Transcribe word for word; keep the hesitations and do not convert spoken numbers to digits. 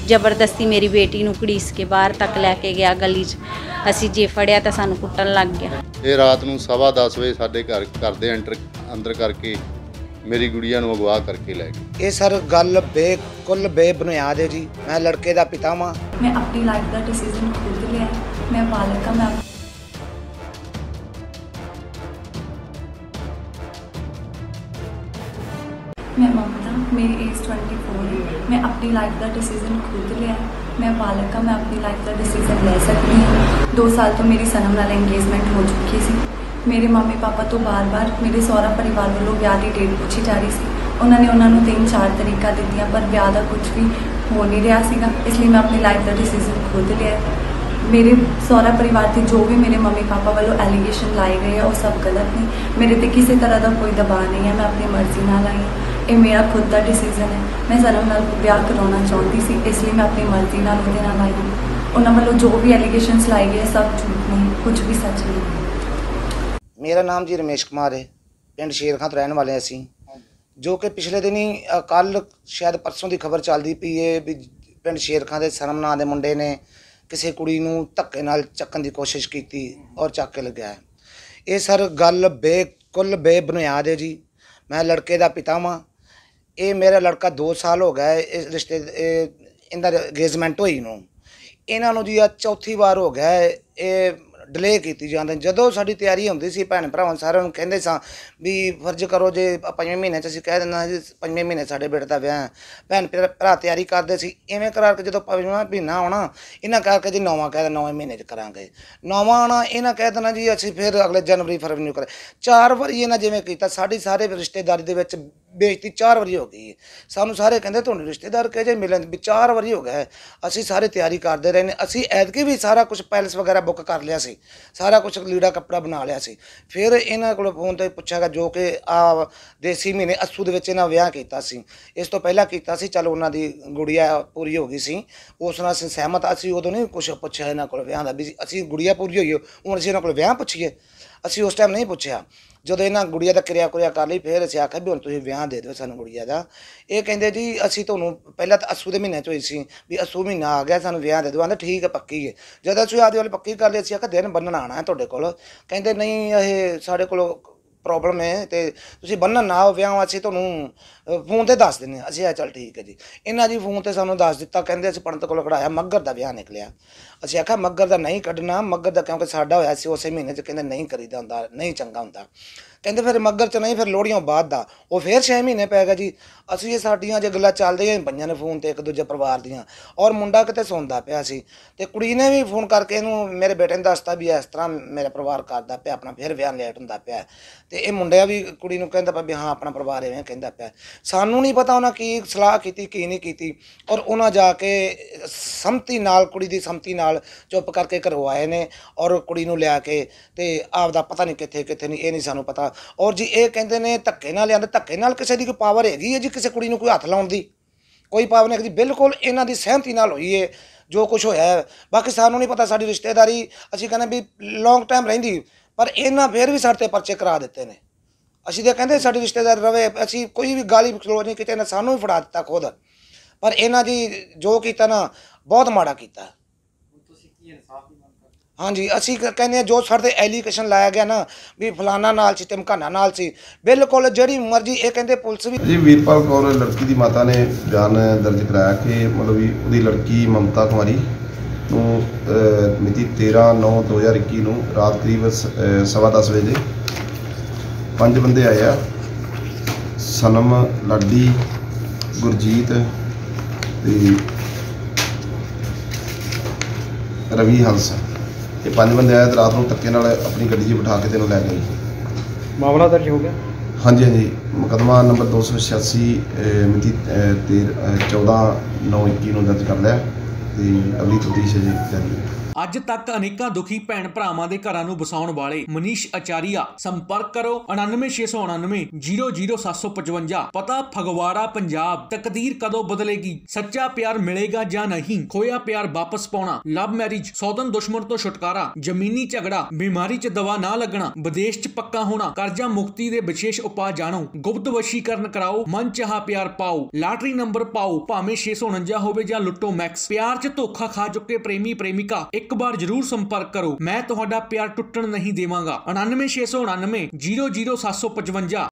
जबरदस्ती मेरी बेटी नूं घड़ीस के बाहर तक लैके गया गली च। असीं जे फड़िया तो सानूं कुट्टण लग गया। ये रात नूं सवा दस बजे साडे घर घर दे एंटर अंदर करके मेरी गुड़िया नूं अगवा करके लै गए। ये सर गल बिल्कुल बेबुनियाद है जी। मैं लड़के का पिता वां। मैं अपनी लाइफ का डिसीजन खुद लिया। मैं बालक मैं मैं ममता, मेरी एज ट्वेंटी फोर है। मैं अपनी लाइफ का डिसीजन खुद लिया। मैं बालक मैं अपनी लाइफ का डिसीजन ले सकती हूँ। दो साल तो मेरी सनम नाल एंगेजमेंट हो चुकी सी। मेरे मम्मी पापा तो बार बार मेरे सहुरा परिवार वालों ब्याह की डेट पूछी जा रही सी। उन्होंने उन्होंने तीन चार तरीका दित्तियां पर ब्याह का कुछ भी हो नहीं रहा सीगा। इसलिए मैं अपनी लाइफ का डिसीजन खुद लिया। मेरे सहुरा परिवार से जो भी मेरे मम्मी पापा वालों एलीगेशन लाए गए हैं वो सब गलत नहीं। मेरे ते किसी तरह का कोई दबाव नहीं है। मैं अपनी मर्जी नाल आई हूँ। ये मेरा खुद का डिसीजन है। मैं सनम नाल ब्याह करवाना चाहती सी, इसलिए मैं अपनी मर्जी नाल उहदे नाल आई हूँ। उन्होंने वालों जो भी एलीगेशनस लाए गए सब झूठ नहीं, कुछ भी सच नहीं। मेरा नाम जी रमेश कुमार है। पिंड शेर खां तो रहने वाले असीं। जो कि पिछले दिन ही कल शायद परसों की खबर चलती पई है भी पिंड शेर खां दे सनम नां दे मुंडे ने किसी कुड़ी नूं धक्के नाल चक्कण की कोशिश की और चक के लग्या है। ये सर गल बिल्कुल बेबुनियाद है जी। मैं लड़के का पिता वां। ये मेरा लड़का दो साल हो गया इस रिश्ते इनका अंगेजमेंट हुई नूं। इन्हां नूं जी चौथी बार हो गया ये डिले की जाती। जदों साडी तैयारी होंदी सी भैन भरावां सारिਆਂ ਨੂੰ ਕਹਿੰਦੇ ਸਾਂ भी फर्ज करो जे पंजवें महीने च असीं कह दिंदा जी पंजवें महीने साडे बेटे दा विआह है। भैन भरा तैयारी करदे सी। इवें करा के जदों पंजवां महीना आउणा इन्हां कह के जी नौवां कह नौवें महीने च करांगे। नौवां आउणा इन्हां कह देना जी असीं फिर अगले जनवरी फरवरी नूं करें। चार वारी इन्हां जिवें कीता साडी सारे रिश्तेदारी दे विच बेइज्जती चार वारी हो गई है। सानूं सारे कहंदे तुहानूं रिश्तेदार कह जे मिलन भी चार वारी हो गया। असीं सारे तैयारी करदे रहे ने। असीं ऐतकी भी सारा कुछ पैलेस वगैरह बुक कर लिया सी। सारा कुछ लीड़ा कपड़ा बना लिया सी। फिर इन्हां कोलों फोन ते पुछेगा जो कि आ देसी महीने अस्सू दे विच इन्हां विआह कीता सी। इस तो पहला कीता सी। चलो उन्हां दी गुड़िया पूरी हो गई सी। उस नाल असीं सहमत। असीं उदों नहीं कुछ पुछिया इन्हां कोलों विआह दा भी असीं गुड़िया पूरी होई हुण असीं इन्हां कोलों विआह पुछीए। असीं उस टाइम नहीं पुछिया। जदों इन्हां गुड़िया दा क्रिया कुरिया कर लई फिर असीं आखिया भी हुण तुसीं विआह दे दिओ सानूं गुड़िया दा। ये कहंदे जी असीं तुहानूं पहला तां अस्सू दे महीने च होई सी भी अस्सू महीना आ गया सानूं विआह दे दिओ। आंदे ठीक है पक्की है। जद असीं आदी वाली पक्की कर लई असीं आखिया दिन बन्नण आना है तुहाडे कोल। कहंदे नहीं ये साडे कोल प्रॉब्लम है तो तुसीं बन्नण ना आओ विआह असीं तुहानूं फोन ते दस दिंदे। असीं आ चल ठीक है जी। इन्हां जी फोन ते सानूं दस दित्ता। कहंदे असीं पंडित कोल कढ़ाया मग्घर दा विआह निकलिया। असीं आखिया मग्घर दा नहीं कड्ढना मग्घर दा क्योंकि साडा होया सी उसे महीने च। कहंदे नहीं करीदा हुंदा नहीं चंगा हुंदा। कहंदे फिर मग्घर च नहीं फिर लोहड़ियों बाद दा वो फिर छे महीने पै गए जी। असीं ये साडियां जे गल्लां चलदियां पईयां ने फोन ते एक दूजे परिवार दियां और मुंडा किते सौंदा पिया सी ते कुड़ी ने भी फोन करके इहनूं मेरे बेटे ने दसता भी इस तरह मेरा परिवार करदा पिया अपना फिर विआह लेट हुंदा पिया ते ये मुंडिया भी कुड़ी नूं कहंदा पिया भी हाँ अपना परिवार इवें कहंदा पिया। सानूं नहीं पता उन्हां की सलाह कीती की नहीं कीती और उन्हां जाके सहमति नाल कुड़ी दी सहमति नाल चुप करके करवाए ने और कुड़ी नूं लिया के ते आपदा पता नहीं कित्थे कित्थे नहीं ये नहीं सानूं पता। और जी ये कहंदे ने धक्के नाल लिआंदे धक्के नाल किसी दी कोई पावर हैगी है जी किसी कुड़ी नूं कोई हत्थ लाउण दी कोई पावर नहीं जी। बिल्कुल इन्हां दी सहमति नाल होई है जो कुछ होया है। बाकी सानूं नहीं पता साडी रिश्तेदारी असीं कहने भी लॉन्ग टाइम रहिंदी पर इन्हां फिर भी साडे ते परचे करा दित्ते ने। असीं तां कहंदे साडी रिश्तेदारी रवे असीं कोई भी गाली गलोच नहीं कीती। इन्हां सानूं भी फड़ा दित्ता खुद पर इन्हां जी जो कीता ना बहुत माड़ा कीता। हाँ जी असी कहने जो साढ़े एलीगेशन लाया गया ना भी फलाना नाल सी धमकाना नाल सी बिल्कुल जिहड़ी मर्जी ये कहते पुलिस भी। जी वीरपाल कौर लड़की की माता ने बयान दर्ज कराया कि मतलब भी उसकी लड़की ममता कुमारी नूं मिति तेरह नौ दो हज़ार इक्की नूं रात करीब सवा दस बजे पंज बंदे आए आ सनम लाडी गुरजीत रवि हंस ये पांच बंदे आए तो रात को धक्के नाल अपनी गड्डी बिठा के तेनों लै गए। मामला दर्ज हो गया। हाँ जी हाँ जी मुकदमा नंबर दो सौ छियासी मिति तेरह चौदह नौ इक्की नूं दर्ज कर लिया तो अगली तफ्तीश है जी जारी। ਅੱਜ ਤੱਕ ਅਨੇਕਾਂ ਦੁਖੀ ਭੈਣ ਭਰਾਵਾਂ ਦੇ ਘਰਾਂ ਨੂੰ ਵਸਾਉਣ ਵਾਲੇ ਮਨੀਸ਼ ਆਚਾਰੀਆ। ਸੰਪਰਕ ਕਰੋ ਉਨਾਨਵੇਂ ਛੇ ਸੌ ਉਨਾਨਵੇਂ ਜ਼ੀਰੋ ਜ਼ੀਰੋ ਸੱਤ ਸੌ ਪਚਵੰਜਾ। ਪਤਾ ਫਗਵਾੜਾ ਪੰਜਾਬ। ਤਕਦੀਰ ਕਦੋਂ ਬਦਲੇਗੀ, ਸੱਚਾ ਪਿਆਰ ਮਿਲੇਗਾ ਜਾਂ ਨਹੀਂ, ਖੋਇਆ ਪਿਆਰ ਵਾਪਸ ਪਾਉਣਾ, ਲਵ ਮੈਰਿਜ, ਸੌਦਨ ਦੁਸ਼ਮਣ ਤੋਂ ਛੁਟਕਾਰਾ, ਜ਼ਮੀਨੀ ਝਗੜਾ, ਬਿਮਾਰੀ 'ਚ ਦਵਾ ਨਾ ਲੱਗਣਾ, ਵਿਦੇਸ਼ 'ਚ ਪੱਕਾ ਹੋਣਾ, ਕਰਜ਼ਾ ਮੁਕਤੀ ਦੇ ਵਿਸ਼ੇਸ਼ ਉਪਾਅ ਜਾਣੋ, ਗੁਪਤ ਵਸ਼ੀਕਰਨ ਕਰਾਓ, ਮਨ ਚਾਹਾ ਪਿਆਰ ਪਾਓ, ਲਾਟਰੀ ਨੰਬਰ ਪਾਓ, ਭਾਵੇਂ ਛੇ ਸੌ ਉਨੰਜਾ ਹੋਵੇ ਜਾਂ ਲੁੱਟੋ ਮੈਕਸ। ਪਿਆਰ 'ਚ ਧੋਖਾ ਖਾ ਚੁੱਕੇ ਪ੍ਰੇਮੀ ਪ੍ਰੇਮਿਕਾ ਇੱਕ ਵਾਰ ਜ਼ਰੂਰ ਸੰਪਰਕ ਕਰੋ। ਮੈਂ ਤੁਹਾਡਾ ਪਿਆਰ ਟੁੱਟਣ ਨਹੀਂ ਦੇਵਾਂਗਾ। ਉਨਾਨਵੇਂ ਛੇ ਸੌ ਉਨਾਨਵੇਂ ਜ਼ੀਰੋ ਜ਼ੀਰੋ ਸੱਤ ਸੌ ਪਚਵੰਜਾ।